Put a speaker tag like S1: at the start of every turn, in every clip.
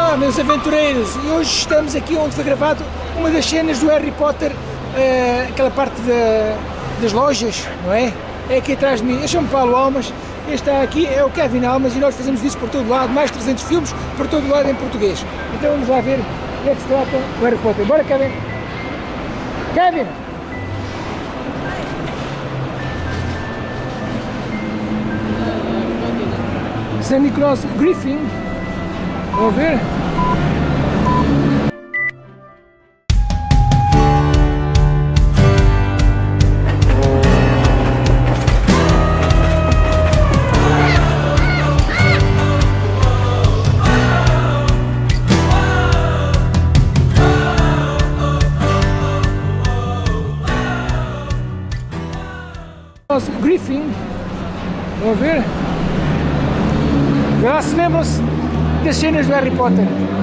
S1: Olá, meus aventureiros, e hoje estamos aqui onde foi gravado uma das cenas do Harry Potter, aquela parte das lojas, não é? É aqui atrás de mim. Eu chamo Paulo Almas, este está aqui é o Kevin Almas e nós fazemos isso por todo lado, mais 300 filmes por todo lado em português. Então vamos lá ver o que é que se trata do Harry Potter. Bora, Kevin! Kevin! St. Nicholas Griffin. Vamos ver? Griffin. Vamos ver? Já se lembram-se das cenas do Harry Potter.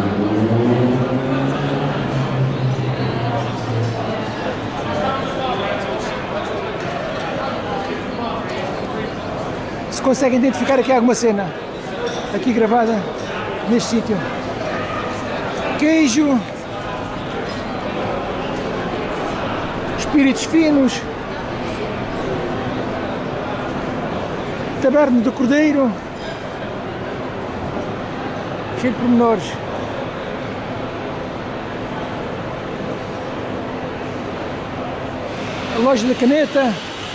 S1: Se conseguem identificar aqui alguma cena aqui gravada neste sítio. Queijo, espíritos finos, taberna do Cordeiro, cheio de pormenores. A loja da caneta.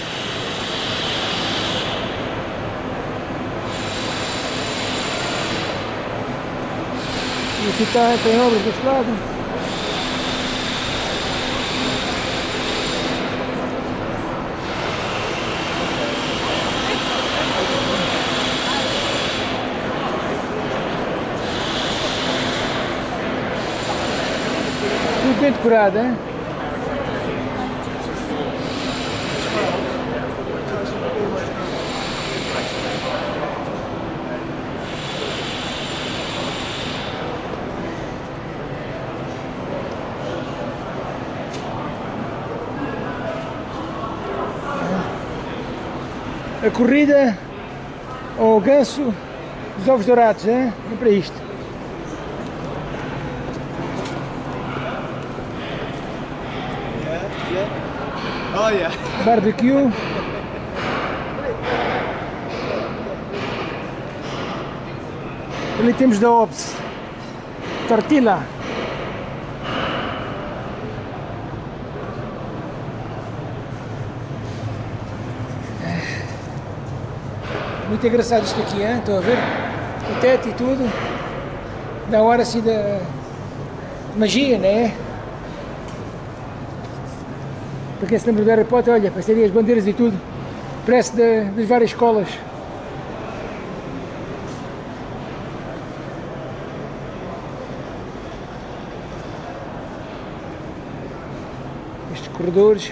S1: E aqui está, tem obras deste lado. Tudo bem decorado, hein? A corrida ao ganso dos ovos dourados, hein? É para isto.
S2: Oh, yeah.
S1: Barbecue. Ali temos da Ops. Tortilla. Muito engraçado isto aqui, hein? Estão a ver? O teto e tudo. Da hora assim da magia, né? Para quem se lembra do Harry Potter, olha, parece ali as bandeiras e tudo. Parece das várias escolas. Estes corredores.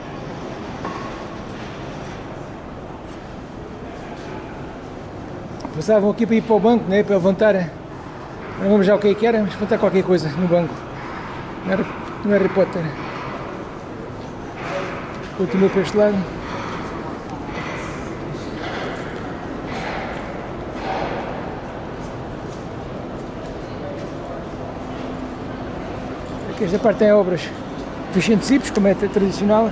S1: Passavam aqui para ir para o banco, né, para levantar. Não vamos já o que é que era, mas levantar qualquer coisa no banco. No Harry Potter. Continua para este lado. Aqui esta parte tem obras Vicente Cipos, como é tradicional.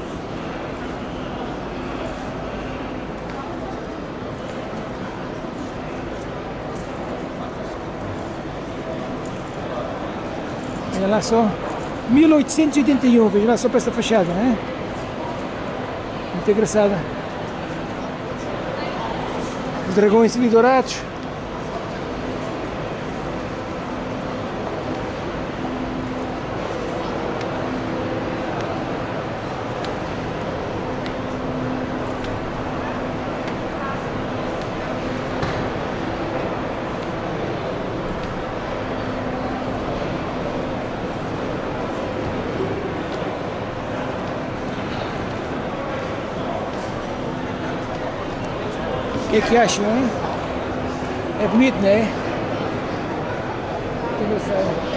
S1: Olha lá só, 1881, veja lá só para esta fachada, não é? Muito engraçada. Os dragões ali dourados. O que é que acham, hein? É bonito, não é? Muito engraçado.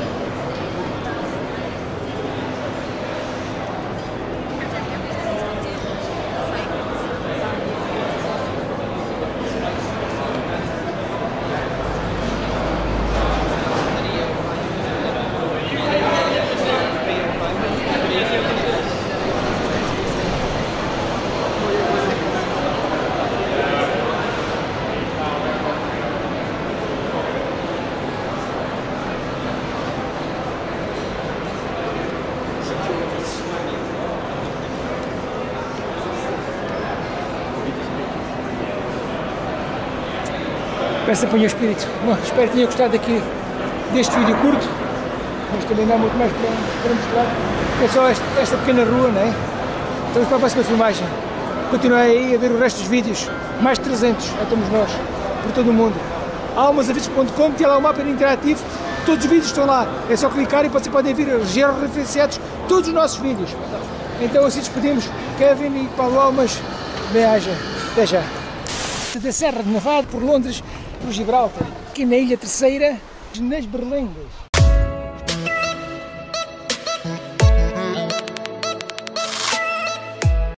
S1: Peço apanhar o espírito. Bom, espero que tenham gostado aqui deste vídeo curto, mas também não há muito mais para mostrar. É só esta pequena rua, não é? Estamos para a próxima filmagem. Continuem aí a ver o resto dos vídeos. Mais de 300, já estamos nós, por todo o mundo. almasavides.com, tem lá o mapa interativo, todos os vídeos estão lá. É só clicar e vocês podem vir georreferenciados todos os nossos vídeos. Então assim despedimos Kevin e Paulo Almas. Bem-aja. Até já. Da Serra de Nevado por Londres, por Gibraltar, aqui na Ilha Terceira, nas Berlengas.